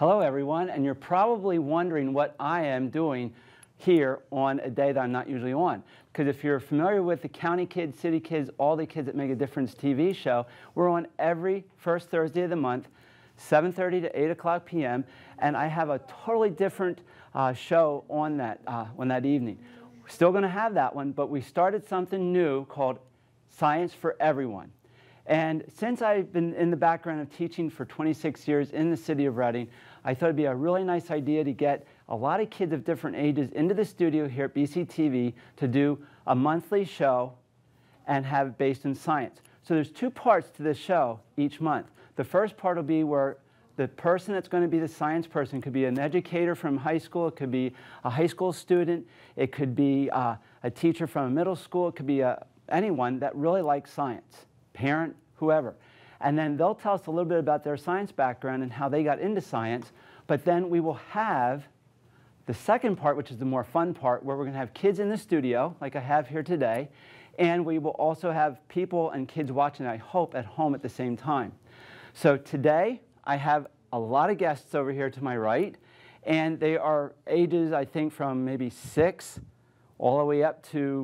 Hello everyone, and you're probably wondering what I am doing here on a day that I'm not usually on. Because if you're familiar with the County Kids, City Kids, All the Kids That Make a Difference TV show, we're on every first Thursday of the month, 7:30 to 8 o'clock p.m., and I have a totally different show on that evening. We're still going to have that one, but we started something new called Science for Everyone. And since I've been in the background of teaching for 26 years in the city of Reading, I thought it'd be a really nice idea to get a lot of kids of different ages into the studio here at BCTV to do a monthly show and have it based in science. So there's two parts to this show each month. The first part will be where the person that's going to be the science person could be an educator from high school, it could be a high school student, it could be a teacher from a middle school, it could be anyone that really likes science. Parent, whoever. And then they'll tell us a little bit about their science background and how they got into science. But then we will have the second part, which is the more fun part, where we're going to have kids in the studio, like I have here today. And we will also have people and kids watching, I hope, at home at the same time. So today, I have a lot of guests over here to my right. And they are ages, I think, from maybe 6 all the way up to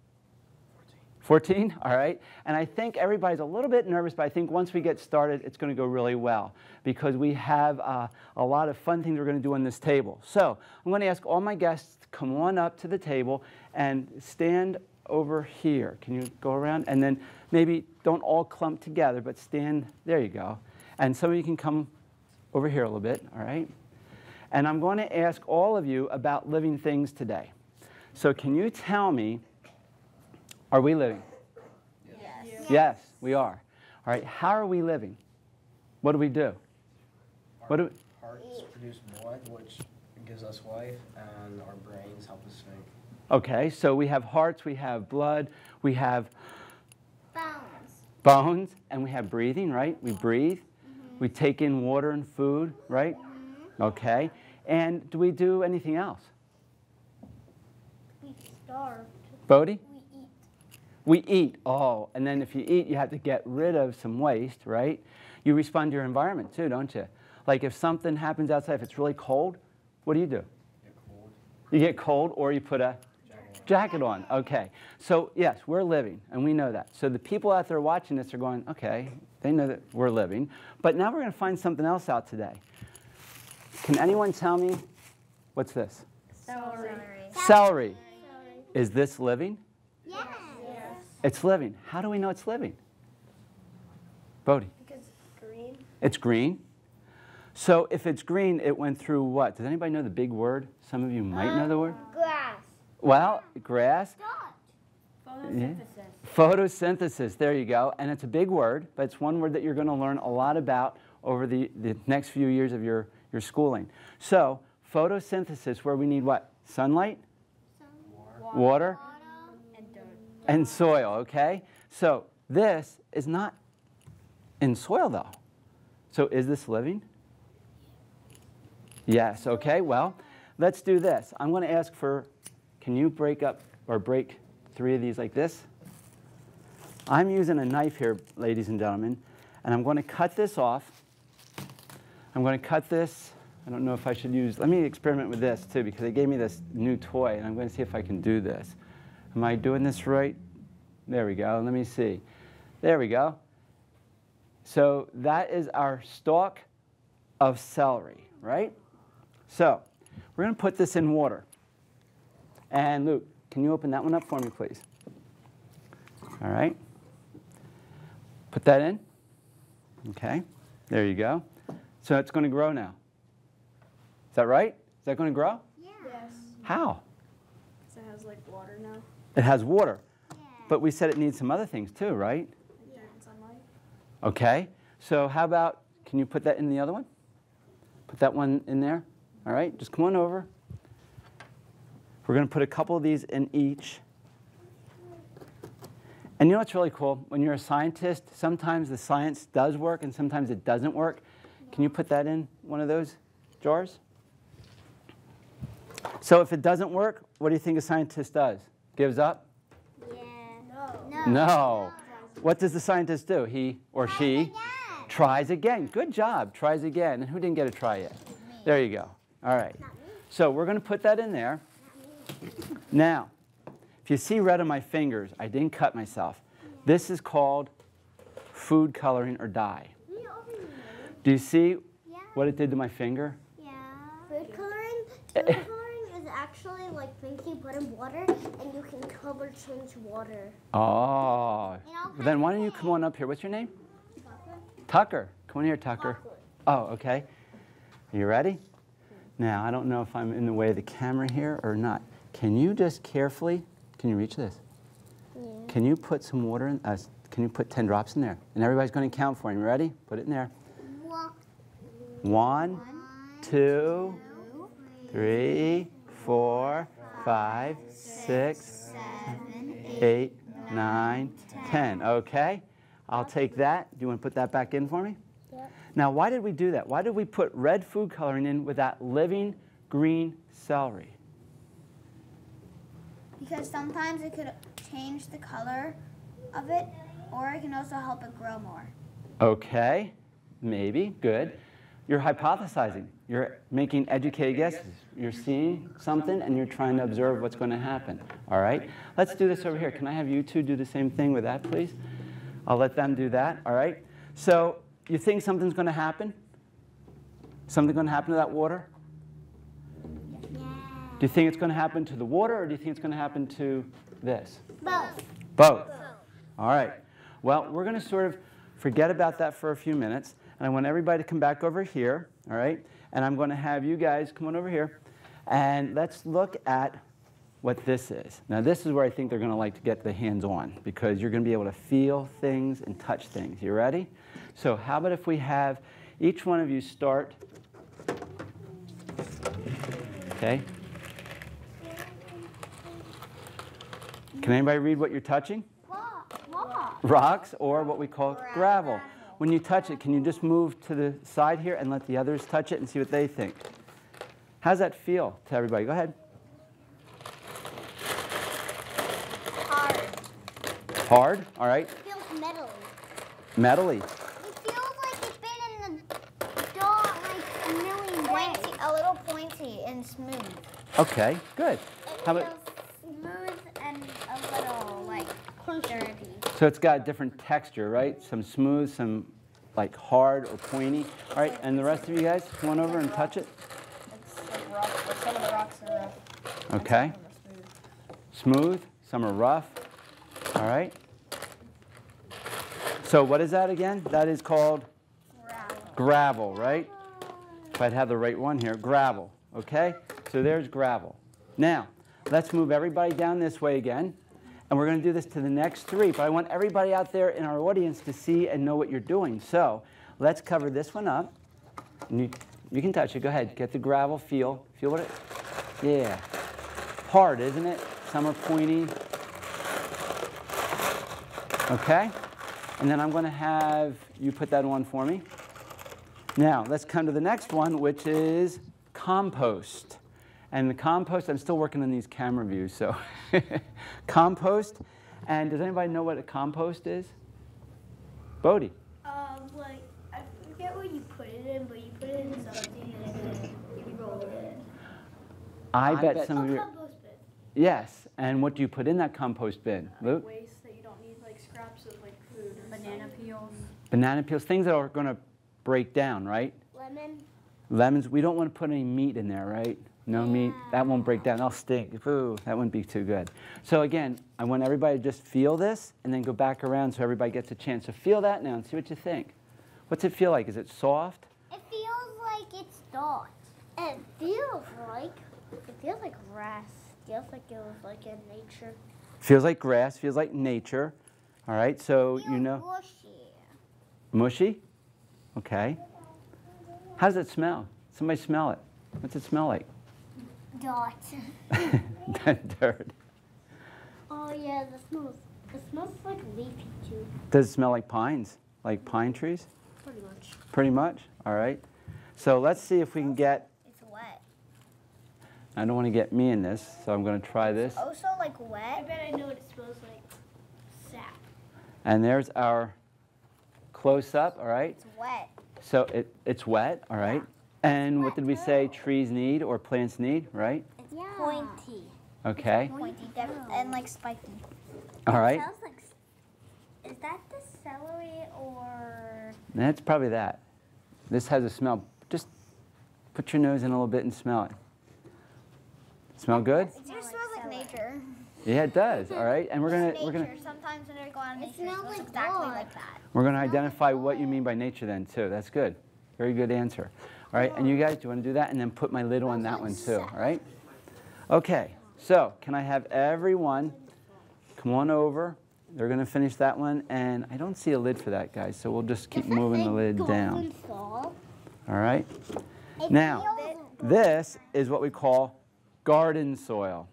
14, all right? And I think everybody's a little bit nervous, but I think once we get started, it's going to go really well because we have a lot of fun things we're going to do on this table. So I'm going to ask all my guests to come on up to the table and stand over here. Can you go around? And then maybe don't all clump together, but stand, there you go. And some of you can come over here a little bit, all right? And I'm going to ask all of you about living things today. So can you tell me, are we living? Yes. Yes, we are. All right, how are we living? What do we do? Hearts produce blood, which gives us life, and our brains help us think. Okay, so we have hearts, we have blood, we have Bones. and we have breathing, right? We breathe. We take in water and food, right? Okay. And do we do anything else? We starve. Bodie? We eat. We eat. Oh, and then if you eat, you have to get rid of some waste, right? You respond to your environment too, don't you? Like if something happens outside, if it's really cold, what do? Get cold. You get cold or you put a jacket on. Okay. So yes, we're living, and we know that. So the people out there watching this are going, okay, they know that we're living. But now we're going to find something else out today. Can anyone tell me, what's this? Celery. Celery. Is this living? Yes. It's living. How do we know it's living? Bodie? Because it's green. It's green. So if it's green, it went through what? Does anybody know the big word? Some of you might know the word. Grass. Well, grass. Photosynthesis. Yeah. Photosynthesis. There you go. And it's a big word, but it's one word that you're going to learn a lot about over the next few years of your schooling. So photosynthesis, where we need what? Sunlight? Water? And dirt. And soil, okay? So this is not in soil, though. So is this living? Yes, okay. Well, let's do this. I'm going to ask for, can you break 3 of these like this? I'm using a knife here, ladies and gentlemen, and I'm going to cut this off. I'm going to cut this. I don't know if I should use, let me experiment with this too, because they gave me this new toy, and I'm going to see if I can do this. Am I doing this right? There we go. Let me see. There we go. So that is our stalk of celery, right? So we're going to put this in water. And Luke, can you open that one up for me, please? All right. Put that in. Okay. There you go. So it's going to grow now. Is that right? Is that going to grow? Yes. How? So it has like water now. It has water. Yeah. But we said it needs some other things too, right? Like dirt and sunlight. Okay. So how about, can you put that in the other one? Put that one in there. All right. Just come on over. We're going to put a couple of these in each. And you know what's really cool? When you're a scientist, sometimes the science does work and sometimes it doesn't work. Can you put that in one of those jars? So if it doesn't work, what do you think a scientist does? Gives up? Yeah. No. What does the scientist do? He or she Again. tries again. Good job. Tries again. And who didn't get a try yet? There you go. All right. So we're going to put that in there. Now, if you see red on my fingers, I didn't cut myself. This is called food coloring or dye. Do you see what it did to my finger? Yeah. Food coloring? Food coloring is actually like things you put in water and you can color change water. Oh. Then why don't you come on up here? What's your name? Tucker. Come on here, Tucker. Oh, okay. Are you ready? Now, I don't know if I'm in the way of the camera here or not. Can you just carefully, can you reach this? Yeah. Can you put some water in, can you put 10 drops in there? And everybody's going to count for you. Ready? Put it in there. 1, 2, 3, 4, 5, 6, 8, 9, 10. Okay? I'll take that. Do you want to put that back in for me? Yep. Now, why did we do that? Why did we put red food coloring in with that living green celery? Because sometimes it could change the color of it, or it can also help it grow more. Okay, maybe, good. You're hypothesizing. You're making educated guesses. You're seeing something and you're trying to observe what's going to happen. All right? Let's do this over here. Can I have you two do the same thing with that, please? I'll let them do that. All right? So you think something's going to happen? Something going to happen to that water? Yeah. Do you think it's going to happen to the water or do you think it's going to happen to this? Both. Both. All right. Well, we're going to sort of forget about that for a few minutes. And I want everybody to come back over here, all right? And I'm going to have you guys come on over here. And let's look at what this is. Now, this is where I think they're going to like to get the hands on because you're going to be able to feel things and touch things. You ready? So how about if we have each one of you start, okay? Can anybody read what you're touching? Rocks, or what we call gravel. When you touch it, can you just move to the side here and let the others touch it and see what they think? How's that feel to everybody? Go ahead. Hard. Hard, all right. It feels metally. Metally. It feels like it's been in the dough like a million ways. A little pointy and smooth. Okay, good. How about, Smooth and a little, like, dirty. so it's got a different texture, right? Some smooth, some like hard or pointy. All right, and the rest of you guys, come on over and touch it. It's like rock, like some of the rocks are rough. Okay. Smooth, some are rough. All right. So what is that again? That is called gravel, right? If I'd have the right one here, gravel. Okay? So there's gravel. Now, let's move everybody down this way again. And we're going to do this to the next three. But I want everybody out there in our audience to see and know what you're doing. So let's cover this one up. And you can touch it. Go ahead. Get the gravel. Feel. Feel what it... Yeah. Hard, isn't it? Some are pointy. Okay? And then I'm going to have you put that on for me. Now, let's come to the next one, which is compost. And the compost, I'm still working on these camera views, so compost. And does anybody know what a compost is? Bodie. Like, I forget what you put it in, but you put it in something and then you roll it in. I bet some of you. Compost bin. Yes. And what do you put in that compost bin? Luke? Waste that you don't need, like scraps of like food or banana peels. Banana peels, things that are going to break down, right? Lemon. Lemons, we don't want to put any meat in there, right? No meat, that won't break down, that'll stink. Ooh, that wouldn't be too good. So again, I want everybody to just feel this and then go back around so everybody gets a chance. So feel that now and see what you think. What's it feel like? Is it soft? It feels like it's soft. It feels like grass. It feels like it was like in nature. Feels like grass, feels like nature. All right, so you know. Mushy. Mushy? Okay. How does it smell? Somebody smell it. What's it smell like? Dot. Dirt. Oh yeah, it smells like leafy too. Does it smell like pines? Like pine trees? Pretty much. Pretty much? All right. So let's see if we can get, It's wet. I don't want to get me in this, so I'm going to try this. Also, like, I wet. bet I know what it smells like. Sap. And there's our close-up, all right? It's wet. So it's wet, all right? And what did we say trees need or plants need, right? It's pointy. Okay. Pointy, and like spiky. All right. It smells like, is that the celery or? That's probably that. This has a smell. Just put your nose in a little bit and smell it. Smell good? It just smells like nature. Yeah, it does. All right. And we're gonna Sometimes when I go out in nature, smells it smells like exactly dog. like that. We're going to identify what you mean by nature then, too. That's good. Very good answer. All right, and you guys, do you want to do that? And then put my lid on that one, too, all right? Okay, so can I have everyone come on over? They're going to finish that one, and I don't see a lid for that, guys, so we'll just keep moving the lid down. All right? Now, this is what we call garden soil.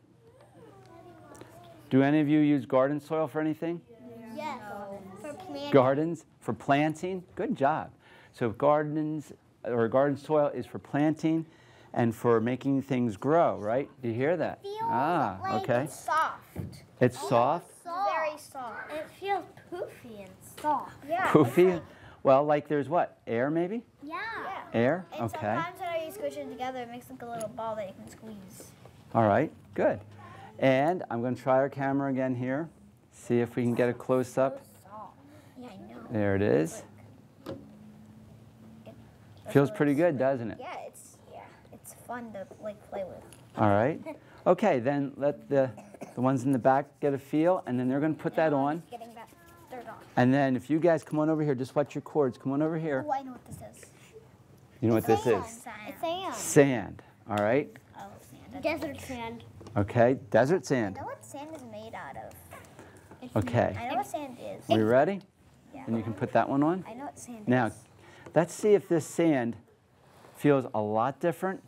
Do any of you use garden soil for anything? Yes. For planting. Gardens for planting. Good job. So gardens or garden soil is for planting and for making things grow, right? Do you hear that? Feels Okay. It's soft. It's soft, Very soft. It feels poofy and soft. Yeah. poofy. Well, like there's what? Air maybe? Yeah. Air? And Okay. sometimes when you squish it together, it makes like a little ball that you can squeeze. All right. Good. And I'm going to try our camera again here. See if we can get a close up. Yeah, I know. There it is. Feels pretty good, doesn't it? Yeah, it's fun to like play with. All right. Okay, then let the ones in the back get a feel, and then they're going to put that on. Getting that dirt off. And then if you guys come on over here, just watch your cords. Come on over here. Oh, I know what this is. You know what this is? It's sand. Sand. All right. Oh, sand. Desert sand. Okay. Desert I sand. know what sand is made out of. Okay. I know what sand is. We ready? Yeah. And you can put that one on. I know what sand Now, is. let's see if this sand feels a lot different.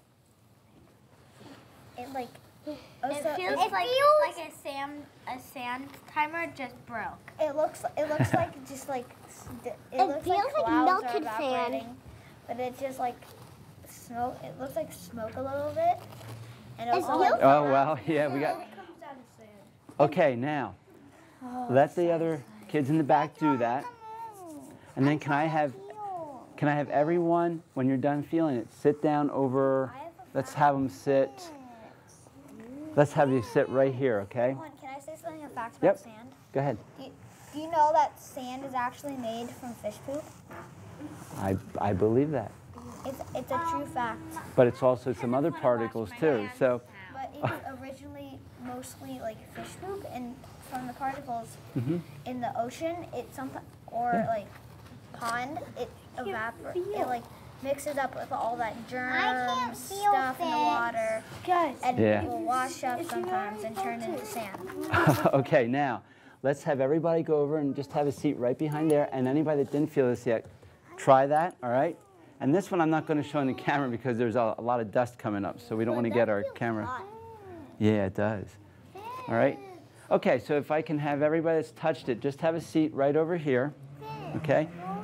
It like. It Also, feels it, like a sand timer just broke. it looks like just like it looks feels like like clouds melted are sand. evaporating, but it's just like smoke. It looks like smoke a little bit, and also feels- like, Oh, well, yeah, we got. Okay, now, let the other kids in the back do that. And then can I have everyone, when you're done feeling it, sit down over, let's have them sit. Let's have you sit right here, okay? Hold on, can I say something about facts Yep. about sand? Go ahead. Do you know that sand is actually made from fish poop? I believe that. It's a true fact. But it's also some other particles too. So, But it was originally mostly like fish poop, and from the particles in the ocean, like pond, it evaporates. It like mixes up with all that germ stuff in the water, and Yeah. it will wash up sometimes and turn into sand. okay, now, let's have everybody go over and just have a seat right behind there. And anybody that didn't feel this yet, try that, all right? And this one I'm not going to show on the camera because there's a lot of dust coming up, so we don't want to get our camera. Yeah, it does. All right? Okay, so if I can have everybody that's touched it, just have a seat right over here, okay?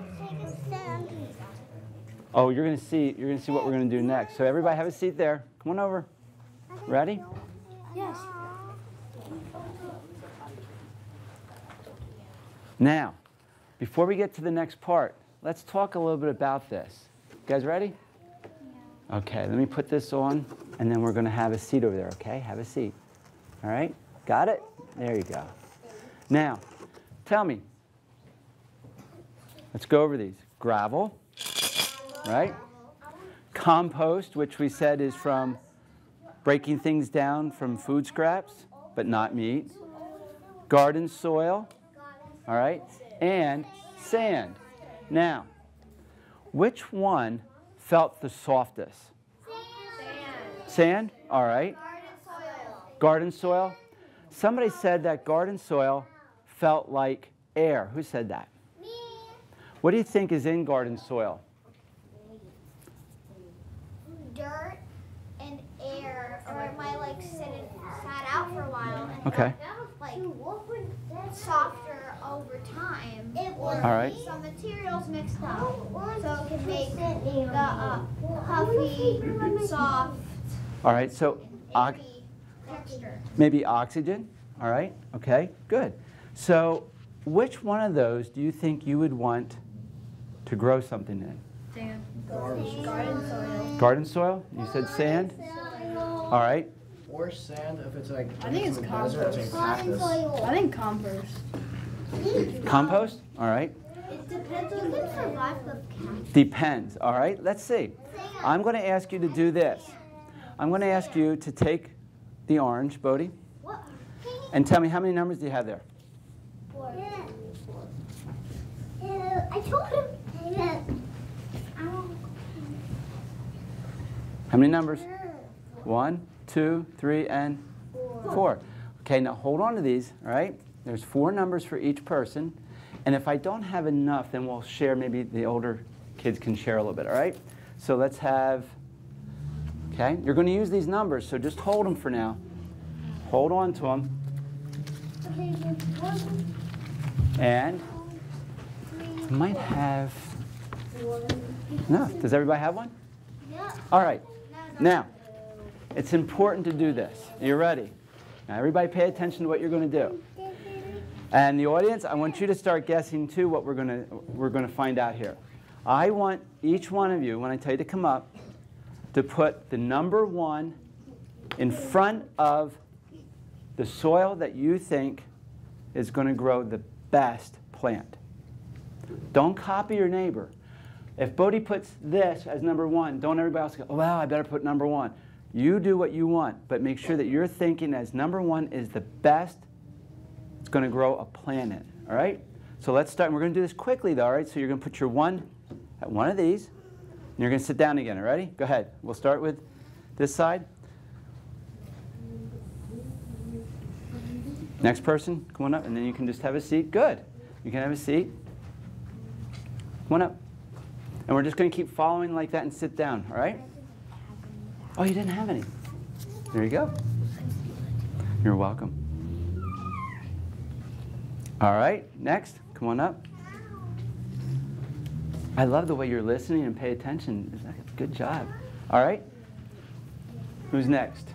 Oh, you're going to see what we're going to do next. So everybody have a seat there. Come on over. Ready? Yes. Now, before we get to the next part, let's talk a little bit about this. You guys ready? Okay, let me put this on, and then we're going to have a seat over there, okay? Have a seat. All right? Got it? There you go. Now, tell me. Let's go over these. Gravel, right? Compost, which we said is from breaking things down from food scraps, but not meat. Garden soil, all right? And sand. Now, which one felt the softest? Sand? All right. Garden soil. Somebody said that garden soil felt like air. Who said that? Me. What do you think is in garden soil? Dirt and air, or it might like sat out for a while and Okay. like softer over time. Or All right. some materials mixed up, so it can make the puffy, soft, All right, so airy texture. maybe oxygen. All right, okay, good. So which one of those do you think you would want to grow something in? Sand. Garden soil. Garden soil? You said sand? All right. Or sand if it's like I think it's from the desert, it's like cactus. I think compost. Compost? All right. It depends on the survive with cats. Depends. All right. Let's see. I'm going to ask you to do this. I'm going to ask you to take the orange, Bodhi, What? and tell me how many numbers do you have there? I told him. How many numbers? 1, 2, 3, and 4. Okay, now hold on to these, all right? There's 4 numbers for each person. And if I don't have enough, then we'll share, maybe the older kids can share a little bit, all right? So let's have, okay, you're going to use these numbers, so just hold them for now. Hold on to them. And you might have, no, does everybody have one? All right, now, it's important to do this. Are you ready? Now everybody pay attention to what you're going to do. And the audience, I want you to start guessing too what we're going to find out here. I want each one of you, when I tell you to come up, to put the number 1 in front of the soil that you think is going to grow the best plant. Don't copy your neighbor. If Bodhi puts this as number 1, don't everybody else go, oh, well, I better put number 1. You do what you want, but make sure that you're thinking as number 1 is the best it's going to grow a plant in. All right? So let's start. We're going to do this quickly, though. All right? So you're going to put your 1 at one of these, and you're going to sit down again. All ready? Go ahead. We'll start with this side. Next person, come on up, and then you can just have a seat. Good. You can have a seat. Come on up. And we're just going to keep following like that and sit down. All right? Oh, you didn't have any. There you go. You're welcome. All right, next, come on up. I love the way you're listening and pay attention. Good job. All right, who's next?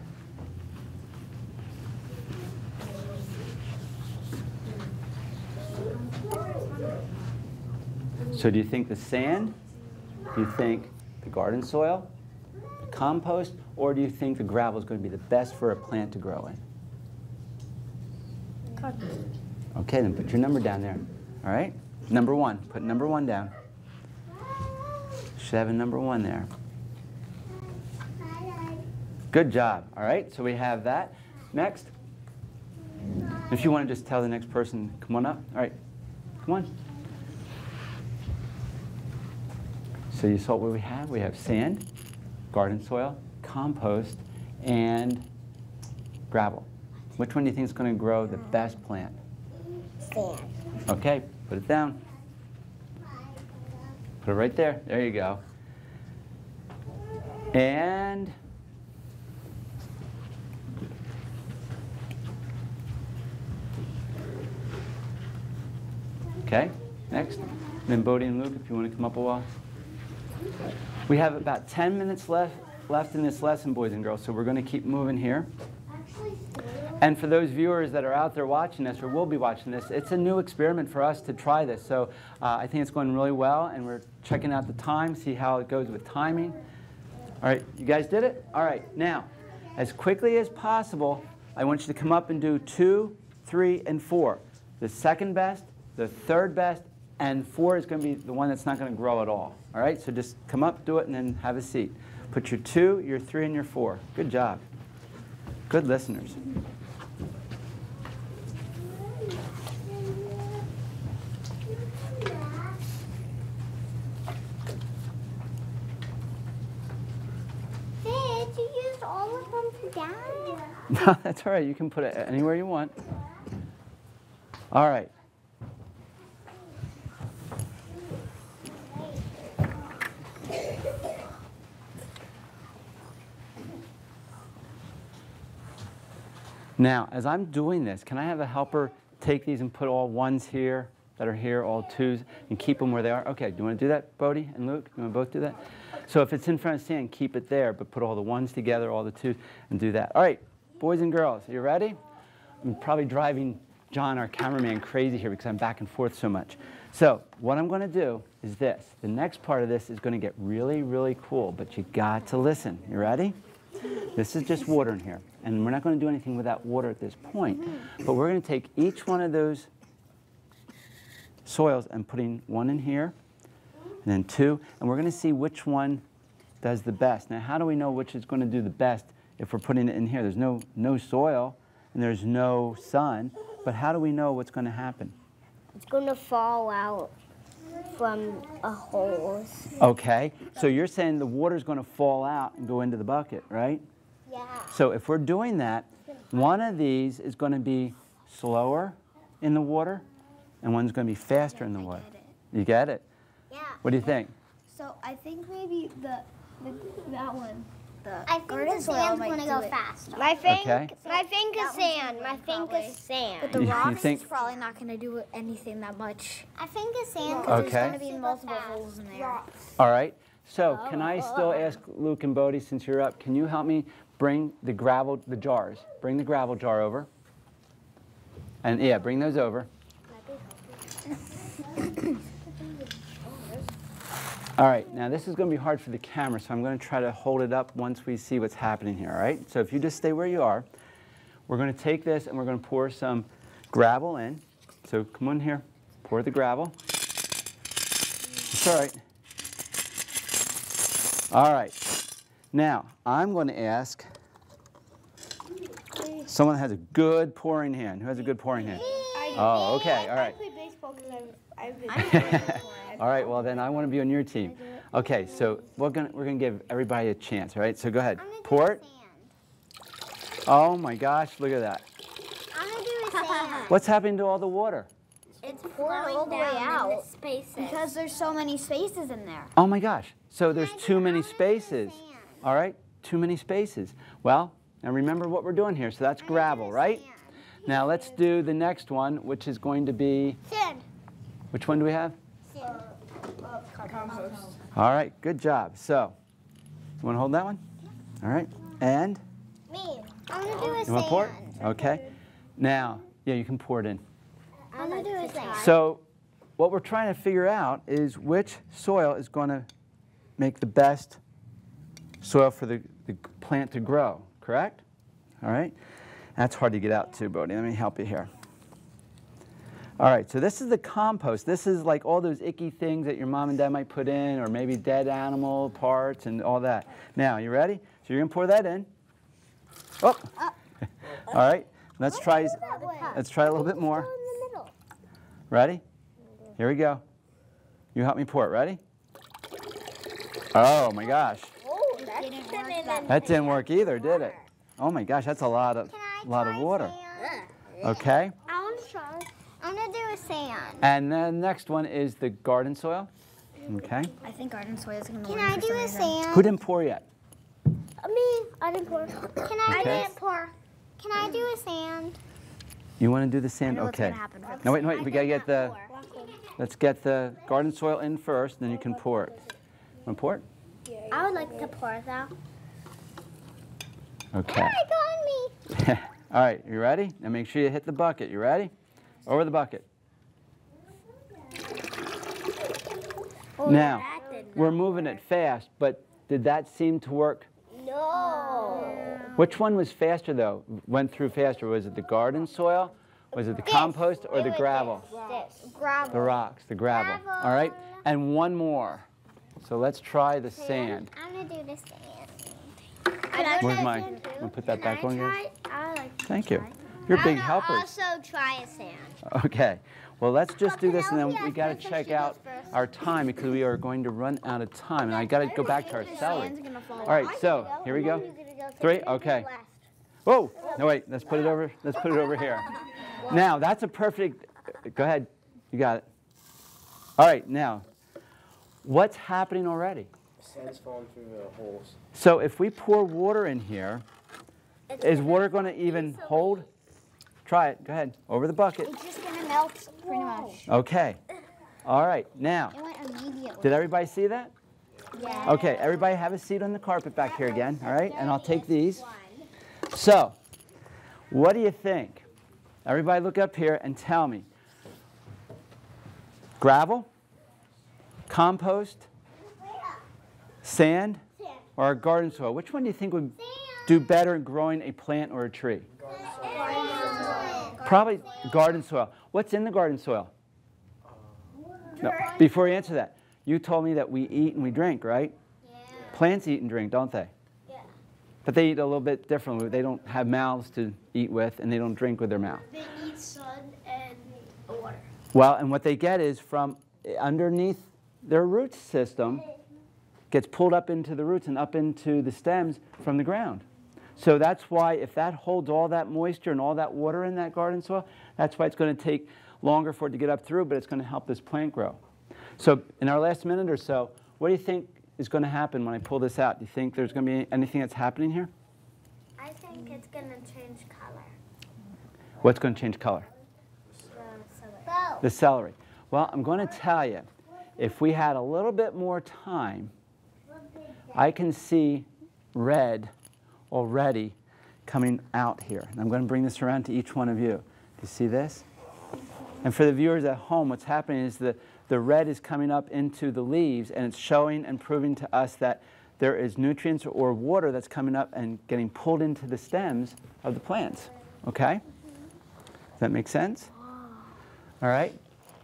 So do you think the sand? Do you think the garden soil? The compost? Or do you think the gravel is going to be the best for a plant to grow in? Okay, then put your number down there. All right? Number 1. Put number 1 down. Should have a number 1 there. Good job. All right, so we have that. Next. If you want to just tell the next person, come on up. All right, come on. So you saw what we have? We have sand, garden soil, compost, and gravel. Which one do you think is going to grow the best plant? Sand. Okay, put it down. Put it right there. There you go. And okay, next. Then Bodhi and Luke, if you want to come up a while. We have about 10 minutes left in this lesson, boys and girls, so we're going to keep moving here. And for those viewers that are out there watching this or will be watching this, it's a new experiment for us to try this. So I think it's going really well, and we're checking out the time, see how it goes with timing. All right, you guys did it? All right, now, as quickly as possible, I want you to come up and do 2, 3, and 4. The second best, the third best, and 4 is going to be the one that's not going to grow at all. All right, so just come up, do it, and then have a seat. Put your 2, your 3, and your 4. Good job. Good listeners. Did you use all of them down? No, that's all right. You can put it anywhere you want. All right. Now, as I'm doing this, can I have a helper take these and put all 1s here that are here, all 2s, and keep them where they are? Okay, do you want to do that, Bodhi and Luke? You want to both do that? So if it's in front of sand, keep it there, but put all the 1s together, all the 2s, and do that. All right, boys and girls, are you ready? I'm probably driving John, our cameraman, crazy here because I'm back and forth so much. So what I'm going to do is this. The next part of this is going to get really, really cool, but you got to listen. You ready? This is just water in here, and we're not going to do anything without water at this point. But we're going to take each one of those soils and putting one in here, and then two, and we're going to see which one does the best. Now, how do we know which is going to do the best if we're putting it in here? There's no soil, and there's no sun, but how do we know what's going to happen? It's going to fall out from a hose. Okay, so you're saying the water's going to fall out and go into the bucket, right? Yeah. So if we're doing that, one of these is going to be slower in the water, and one's going to be faster in the water. You get it? Yeah. What do you think? So I think maybe that one. I think the sand's going to go faster. My think is sand. My think is sand. But the You rocks think- is probably not going to do anything that much. I think it's sand Okay. because there's going to be multiple holes in there. All right, so can I still ask Luke and Bodie, since you're up, can you help me bring the jars? Bring the gravel jar over. And yeah, bring those over. All right, now this is going to be hard for the camera, so I'm going to try to hold it up once we see what's happening here, all right? So if you just stay where you are, we're going to take this and we're going to pour some gravel in. So come on here, pour the gravel. It's all right. All right, now I'm going to ask someone that has a good pouring hand. Who has a good pouring hand? Oh, okay, all right. I play baseball because I've been All right, well then I want to be on your team. Okay, so we're gonna give everybody a chance, all right? So go ahead, pour it. Oh my gosh, look at that. I'm going to do a sand. What's happening to all the water? It's pouring all the way out. Because there's so many spaces in there. Oh my gosh, so there's too many spaces. All right, too many spaces. Well, now remember what we're doing here, so that's gravel, right? Now let's do the next one, which is going to be, Sand. which one do we have? Compost. All right, good job. So, you want to hold that one? All right, and? Me. I'm going to do a You want to pour it? sand. Okay. Now, yeah, you can pour it in. I'm going to do a sand. So, what we're trying to figure out is which soil is going to make the best soil for the plant to grow, correct? All right. That's hard to get out too, Bodie. Let me help you here. All right, so this is the compost. This is like all those icky things that your mom and dad might put in, or maybe dead animal parts and all that. Now, you ready? So you're going to pour that in. Oh. All right, let's try a little bit more. Ready? Here we go. You help me pour it. Ready? Oh my gosh. That didn't work either, did it? Oh my gosh, that's a lot of water. Okay. I want to try. I'm going to do a sand. And the next one is the garden soil. Okay. I think garden soil is going to Can I do a sand? Who didn't pour yet? Me. I didn't pour. Can I Okay. didn't pour? Can I do a sand? You want to do the sand? know what's Okay. gonna happen for No, wait. We gotta get the. Let's get the garden soil in first, then you can pour it. Want to pour it? I would like to pour though. Okay. Oh, it got me. All right. You ready? Now make sure you hit the bucket. You ready? Over the bucket. Now, we're moving it fast, but did that seem to work? No. Which one was faster though? Went through faster? Was it the garden soil? Was it the compost or the gravel? This. Gravel. The rocks, the gravel. Gravel. All right, and one more. So let's try the sand. I'm going to do the sand. Where's mine? I'm gonna put that back on yours. I like to Thank you. You're big helpers. also try a sand. Okay. Well, let's just do this, and then we got to Penelope check has out to go first. our time because we are going to run out of time, and I got to go back to our celery. All right. So here we go. 3. Okay. Whoa. No, wait. Let's put it over. Let's put it over here. Now that's a perfect. Go ahead. You got it. All right. Now, what's happening already? Sand's falling through the holes. So if we pour water in here, is water going to even hold? Try it. Go ahead. Over the bucket. It's just going to melt pretty much. Okay. All right. Now, It went immediately. did everybody see that? Yeah. Okay. Everybody have a seat on the carpet back here again. All right. And I'll take these. So, what do you think? Everybody look up here and tell me. Gravel? Compost, sand, or garden soil? Which one do you think would do better in growing a plant or a tree? Probably garden soil. What's in the garden soil? No, before you answer that, you told me that we eat and we drink, right? Yeah. Plants eat and drink, don't they? Yeah. But they eat a little bit differently. They don't have mouths to eat with, and they don't drink with their mouth. They need sun and water. Well, and what they get is from underneath their root system, gets pulled up into the roots and up into the stems from the ground. So that's why if that holds all that moisture and all that water in that garden soil, that's why it's going to take longer for it to get up through, but it's going to help this plant grow. So in our last minute or so, what do you think is going to happen when I pull this out? Do you think there's going to be anything that's happening here? I think it's going to change color. What's going to change color? The The celery. Well, I'm going to tell you, if we had a little bit more time, I can see red already coming out here. And I'm going to bring this around to each one of you. Do you see this? And for the viewers at home, what's happening is the red is coming up into the leaves, and it's showing and proving to us that there is nutrients or water that's coming up and getting pulled into the stems of the plants. Okay? Does that make sense? All right?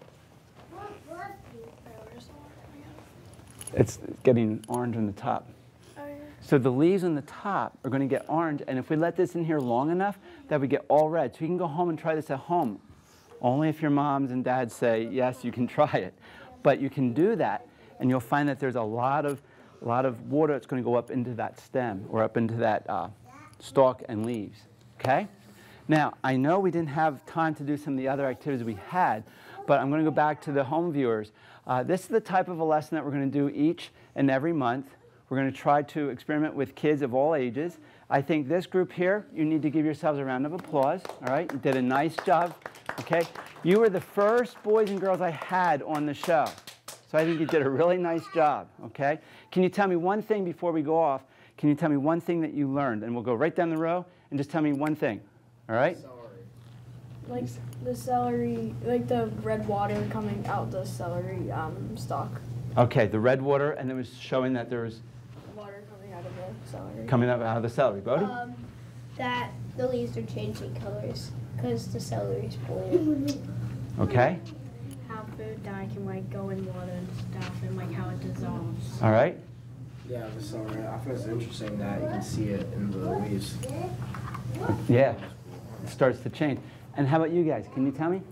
It's getting orange on the top. So the leaves on the top are going to get orange, and if we let this in here long enough, that we get all red. So you can go home and try this at home. Only if your moms and dads say, yes, you can try it. But you can do that, and you'll find that there's a lot of water that's going to go up into that stem or up into that stalk and leaves. Okay? Now, I know we didn't have time to do some of the other activities we had, but I'm going to go back to the home viewers. This is the type of a lesson that we're going to do each and every month. We're going to try to experiment with kids of all ages. I think this group here, you need to give yourselves a round of applause. All right? You did a nice job. Okay? You were the first boys and girls I had on the show. So I think you did a really nice job. Okay? Can you tell me one thing before we go off? Can you tell me one thing that you learned? And we'll go right down the row and just tell me one thing. All right? Like the celery, like the red water coming out the celery stalk. Okay, the red water, and it was showing that there was Water coming out of the celery. coming up out of the celery. Bodie? That the leaves are changing colors because the celery's boiling. Okay. How food dye can like go in water and stuff, and like how it dissolves. All right. Yeah, the celery. I think it's interesting that you can see it in the leaves. Yeah. It starts to change. And how about you guys? Can you tell me?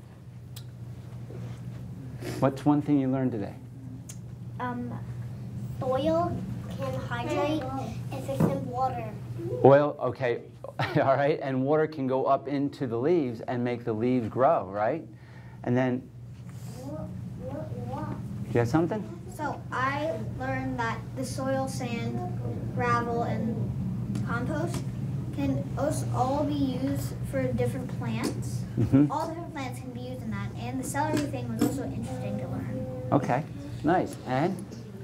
What's one thing you learned today? soil can hydrate if it's in water. Oil, okay. All right. And water can go up into the leaves and make the leaves grow, right? And then, do you have something? So I learned that the soil, sand, gravel, and compost can also all be used for different plants. Mm-hmm. All different plants can be used in that. And the celery thing was also interesting to learn. Okay. Nice. And?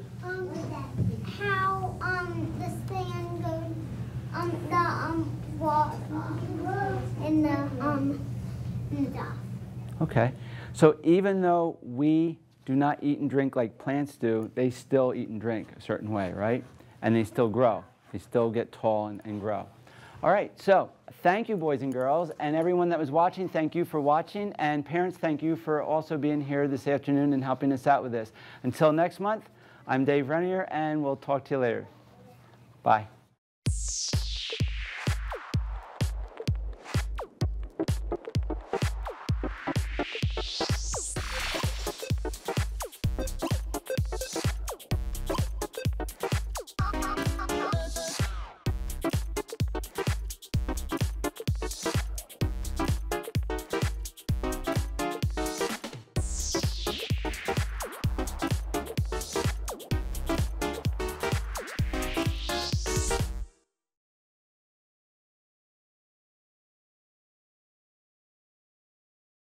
How the sand goes the water in the stuff. Okay. So even though we do not eat and drink like plants do, they still eat and drink a certain way, right? And they still grow. They still get tall and grow. All right, so thank you, boys and girls, and everyone that was watching, thank you for watching, and parents, thank you for also being here this afternoon and helping us out with this. Until next month, I'm Dave Renninger, and we'll talk to you later. Bye.